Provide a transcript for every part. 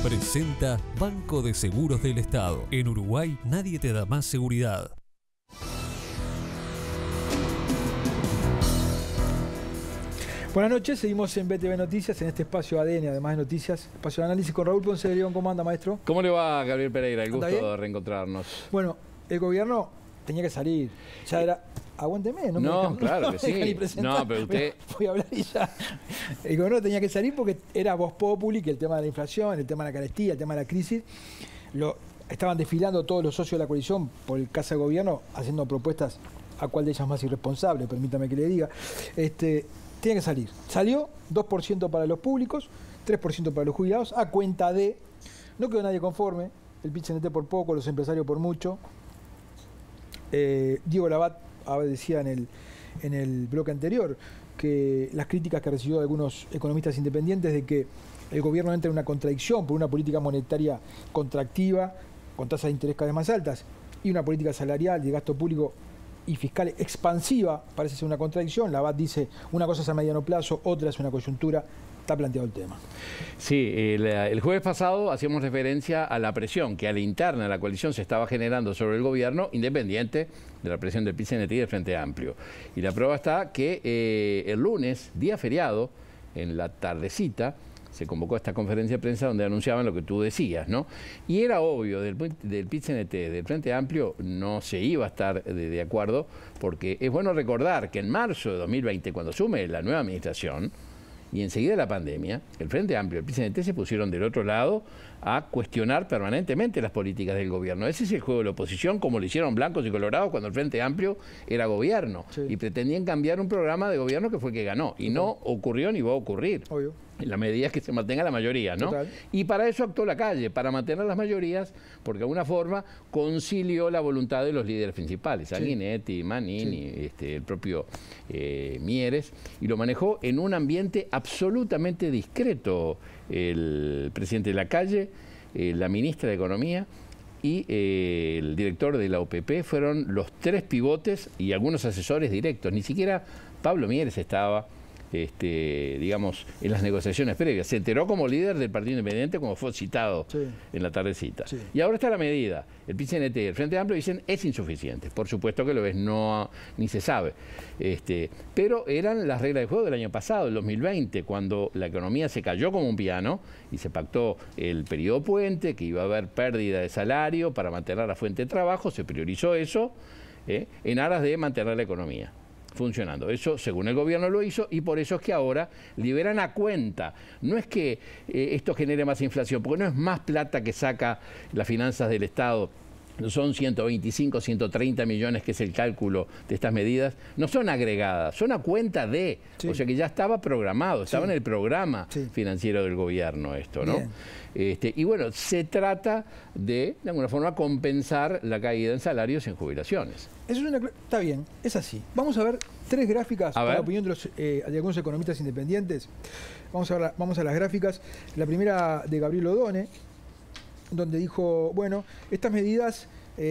Presenta Banco de Seguros del Estado. En Uruguay nadie te da más seguridad. Buenas noches, seguimos en BTV Noticias, en este espacio ADN, además de noticias, espacio de análisis con Raúl Ponce de León. ¿Cómo anda, maestro? ¿Cómo le va, Gabriel Pereira? El gusto de reencontrarnos. Bueno, el gobierno tenía que salir, ya era... Aguánteme, no me No, dejan, claro que sí. No, pero usted... Voy a hablar y ya. El gobierno tenía que salir porque era voz populi, que el tema de la inflación, el tema de la carestía, el tema de la crisis, estaban desfilando todos los socios de la coalición por el Casa de Gobierno, haciendo propuestas a cuál de ellas más irresponsable, permítame que le diga. Tiene que salir. Salió 2% para los públicos, 3% para los jubilados, a cuenta de... No quedó nadie conforme, el PIT-CNT por poco, los empresarios por mucho. Diego Labat decía en el bloque anterior que las críticas que recibió de algunos economistas independientes de que el gobierno entra en una contradicción por una política monetaria contractiva, con tasas de interés cada vez más altas, y una política salarial de gasto público y fiscal expansiva, parece ser una contradicción. Labat dice, una cosa es a mediano plazo, otra es una coyuntura. Está planteado el tema. Sí, el jueves pasado hacíamos referencia a la presión que a la interna de la coalición se estaba generando sobre el gobierno, independiente de la presión del PIT-CNT y del Frente Amplio. Y la prueba está que el lunes, día feriado, en la tardecita, se convocó esta conferencia de prensa donde anunciaban lo que tú decías, ¿no? Y era obvio, del PIT-CNT, del Frente Amplio, no se iba a estar de acuerdo, porque es bueno recordar que en marzo de 2020, cuando asume la nueva administración, y enseguida la pandemia, el Frente Amplio y el PIT-CNT se pusieron del otro lado a cuestionar permanentemente las políticas del gobierno. Ese es el juego de la oposición, como lo hicieron blancos y colorados cuando el Frente Amplio era gobierno. Sí. Y pretendían cambiar un programa de gobierno que fue el que ganó. Y no ocurrió ni va a ocurrir. Obvio. En la medida es que se mantenga la mayoría, ¿no? Total. Y para eso actuó la calle, para mantener las mayorías, porque de alguna forma concilió la voluntad de los líderes principales, Sanguinetti, Manini, el propio Mieres, y lo manejó en un ambiente absolutamente discreto el presidente de la calle, la ministra de Economía y el director de la OPP. Fueron los tres pivotes y algunos asesores directos. Ni siquiera Pablo Mieres estaba, digamos, en las negociaciones previas. Se enteró como líder del Partido Independiente, como fue citado en la tardecita. Sí. Y ahora está la medida. El PIT-CNT y el Frente Amplio dicen es insuficiente. Por supuesto que lo es, no, ni se sabe. Pero eran las reglas de juego del año pasado, el 2020, cuando la economía se cayó como un piano y se pactó el periodo puente, que iba a haber pérdida de salario para mantener la fuente de trabajo. Se priorizó eso en aras de mantener la economía funcionando. Eso, según el gobierno, lo hizo, y por eso es que ahora liberan a cuenta. No es que esto genere más inflación, porque no es más plata que saca las finanzas del Estado. Son 125, 130 millones, que es el cálculo de estas medidas. No son agregadas, son a cuenta de... O sea que ya estaba programado, estaba en el programa financiero del gobierno esto, ¿no? Y bueno, se trata de alguna forma, compensar la caída en salarios y en jubilaciones. Eso es está bien, es así. Vamos a ver tres gráficas para la opinión de algunos economistas independientes. Vamos a las gráficas. La primera de Gabriel Odone, donde dijo, bueno, estas medidas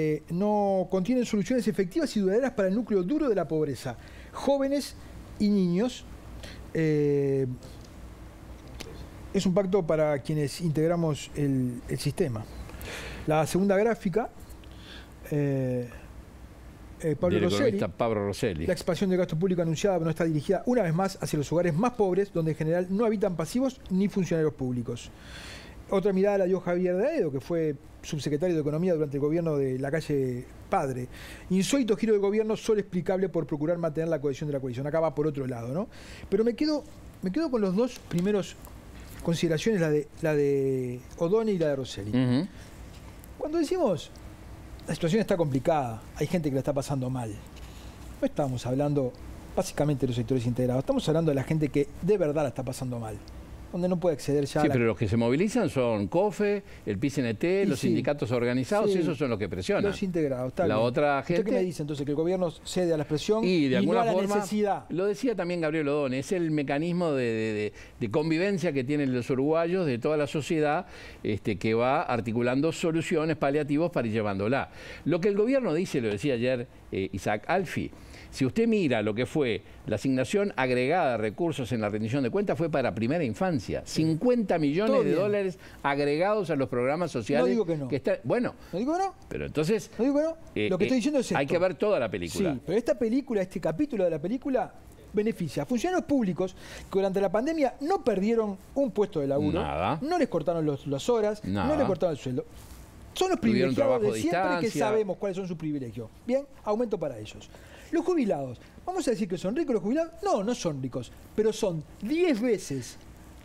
no contienen soluciones efectivas y duraderas para el núcleo duro de la pobreza, jóvenes y niños. Es un pacto para quienes integramos el sistema. La segunda gráfica, Pablo Rosselli. La expansión del gasto público anunciada no está dirigida una vez más hacia los hogares más pobres, donde en general no habitan pasivos ni funcionarios públicos. Otra mirada la dio Javier de Aedo, que fue subsecretario de Economía durante el gobierno de la calle Padre. Insólito giro del gobierno, solo explicable por procurar mantener la cohesión de la coalición. Acá va por otro lado, ¿no? Pero me quedo con los dos primeros consideraciones, la de Odone y la de Rosselli. Cuando decimos la situación está complicada, hay gente que la está pasando mal, no estamos hablando básicamente de los sectores integrados, estamos hablando de la gente que de verdad la está pasando mal, donde no puede acceder ya pero los que se movilizan son COFE, el PIT-CNT, los sindicatos organizados, y esos son los que presionan. Los integrados, está la bien. otra gente... ¿Usted qué me dice entonces? Que el gobierno cede a la presión y de alguna no a la forma, necesidad. Lo decía también Gabriel Odone, es el mecanismo de convivencia que tienen los uruguayos, de toda la sociedad, que va articulando soluciones, paliativos para ir llevándola. Lo que el gobierno dice, lo decía ayer Isaac Alfi, Si usted mira lo que fue la asignación agregada de recursos en la rendición de cuentas, fue para primera infancia. 50 millones de dólares agregados a los programas sociales. No digo que no. Bueno, ¿No digo que no? pero entonces... No digo que no. Lo que estoy diciendo es esto. Hay que ver toda la película. Sí, pero esta película, este capítulo de la película, beneficia a funcionarios públicos que durante la pandemia no perdieron un puesto de laburo, Nada. no les cortaron las horas, Nada. no les cortaron el sueldo. Son los Tuvieron privilegiados trabajo de de siempre que distancia. sabemos cuáles son sus privilegios. Bien, aumento para ellos. Los jubilados, ¿vamos a decir que son ricos los jubilados? No, no son ricos, pero son 10 veces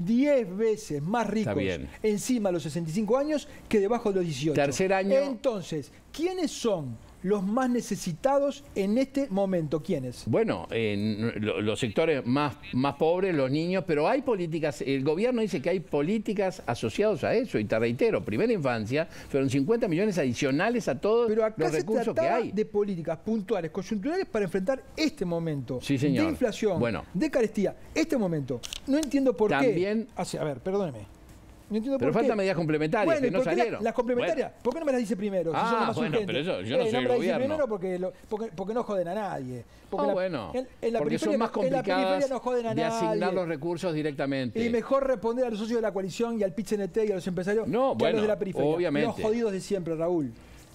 más ricos encima de los 65 años que debajo de los 18. Tercer año. Entonces, ¿quiénes son los más necesitados en este momento? ¿Quiénes? Bueno, los sectores más pobres, los niños, pero hay políticas, el gobierno dice que hay políticas asociadas a eso, y te reitero, primera infancia, fueron 50 millones adicionales a todos Pero acá los recursos que hay. de políticas puntuales, coyunturales para enfrentar este momento Sí, señor. de inflación, Bueno. de carestía, este momento. No entiendo por También- qué. A ver, perdóneme. No entiendo Pero por qué. faltan medidas complementarias Bueno, que ¿y no por qué salieron. las complementarias, ¿por qué no me las dice primero? Si son las más Bueno, urgentes? pero eso, yo no soy me el las dice gobierno. primero porque no joden a nadie. Porque Bueno, en la porque son periferia más en la periferia complicadas no joden a de nadie. asignar los recursos directamente. Y mejor responder a los socios de la coalición y al PIT-CNT y a los empresarios No, que a bueno, los de la periferia. obviamente. Los jodidos de siempre, Raúl.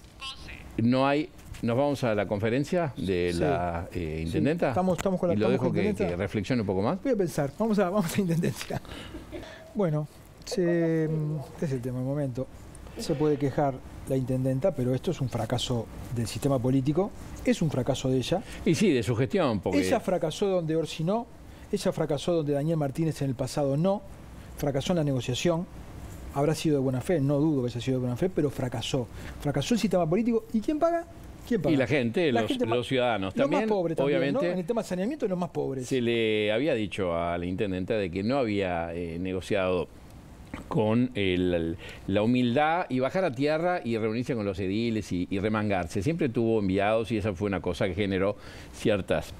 No hay... ¿Nos vamos a la conferencia de Sí. la intendenta? Estamos con la- Y lo estamos dejo con que intendenta. reflexione un poco más. Voy a pensar, vamos a intendencia. Bueno, es el tema del momento. Se puede quejar la intendenta, pero esto es un fracaso del sistema político, es un fracaso de ella. Y sí, de su gestión, porque... Ella fracasó donde Orsi no, ella fracasó donde Daniel Martínez en el pasado no, fracasó en la negociación, habrá sido de buena fe, no dudo que haya sido de buena fe, pero fracasó. Fracasó el sistema político. ¿Y quién paga? ¿Quién paga? Y la gente, los más- ciudadanos. Los También, más pobres también, obviamente, ¿no? En el tema de saneamiento, los más pobres. se le había dicho a la intendenta de que no había negociado con la humildad y bajar a tierra y reunirse con los ediles y remangarse. Siempre tuvo enviados y esa fue una cosa que generó ciertas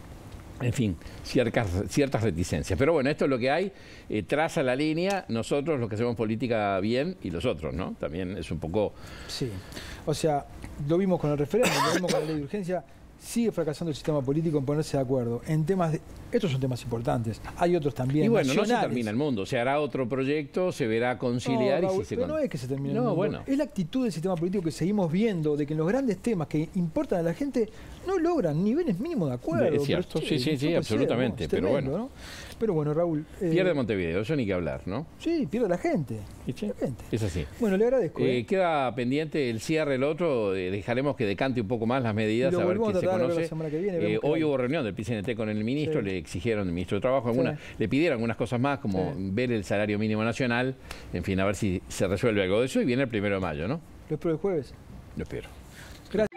reticencias. Pero bueno, esto es lo que hay, traza la línea, nosotros los que hacemos política bien y los otros, ¿no? También es un poco... Sí, o sea, lo vimos con el referéndum, lo vimos con la ley de urgencia, sigue fracasando el sistema político en ponerse de acuerdo en temas de... Estos son temas importantes, hay otros también. Y bueno, no se nacionales. termina el mundo, se hará otro proyecto, se verá conciliar No, Raúl, y si se... pero no es que se termine el No, mundo. bueno. Es la actitud del sistema político que seguimos viendo, de que en los grandes temas que importan a la gente no logran niveles mínimos de acuerdo. Es cierto, Pero, sí, no puede absolutamente, ser, ¿no? Es pero tremendo, bueno. ¿no? Pero bueno, Raúl... Pierde Montevideo, eso ni que hablar, ¿no? Sí, pierde la gente. ¿Viste? La gente. Es así. Bueno, le agradezco. Queda pendiente el cierre, el otro, dejaremos que decante un poco más las medidas, Y lo a ver volvemos qué a se tratar a ver conoce. la semana que viene, vemos qué Hoy hay. hubo reunión del PCNT con el ministro, Sí. le exigieron al ministro de Trabajo, Sí. le pidieron algunas cosas más, como Sí. ver el salario mínimo nacional, en fin, a ver si se resuelve algo de eso, y viene el 1 de mayo, ¿no? Lo espero el jueves. Lo espero. Gracias.